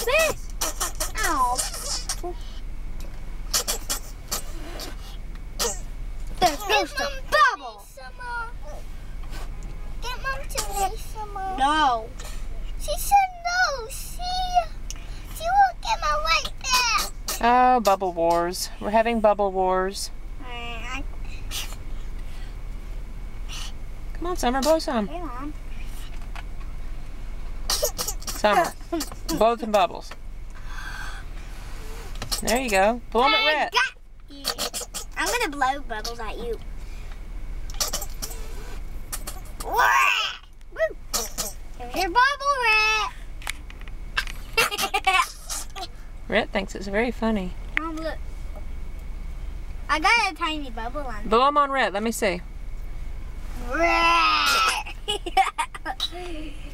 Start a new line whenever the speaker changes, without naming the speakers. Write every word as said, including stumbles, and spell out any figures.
this? Ow. There goes the bubble.
Get Mom to make some more.
No.
She said no. She, she won't get my right there.
Oh, bubble wars. We're having bubble wars. Come on, Summer, blow some.
Hey, Mom.
Summer, blow some bubbles. There you go. Blow them at
I
Rhett.
got you. I'm gonna blow bubbles at you. Woo! Here's your bubble, Rhett.
Rhett thinks it's very funny.
Mom, look. I got a tiny bubble on it.
Blow them on Rhett. Let me see.
Rhett.